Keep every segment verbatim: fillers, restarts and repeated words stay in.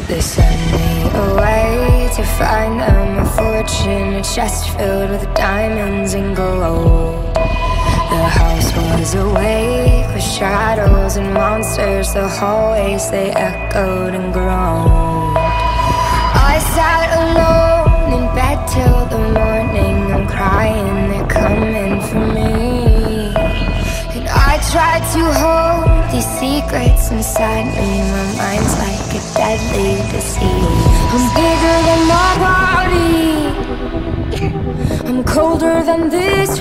They send me away to find them a fortune, a chest filled with diamonds and gold. The house was awake with shadows and monsters. The hallways, they echoed and groaned. I sat alone in bed till the morning. I'm crying, they're coming for me. And I tried to hold these secrets inside me. My mind's like a deadly disease. I'm bigger than my body, I'm colder than this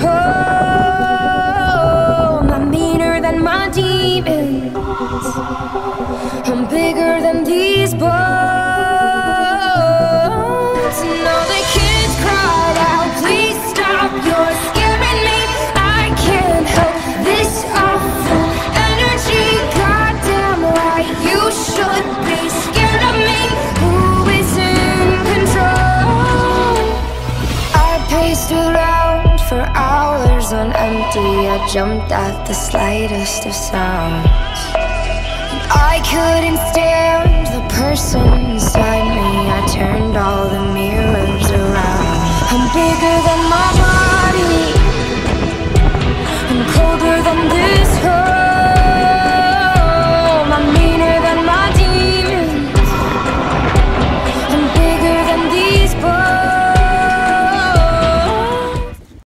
home. I'm meaner than my demons, I'm bigger than these bones. And all the kids cried out, please stop, you're scaring me. I can't help this awful energy. Goddamn right, you should be scared of me. Who is in control? I paced around for hours on empty. I jumped at the slightest of sounds. I couldn't stand the person inside me. I turned all the mirrors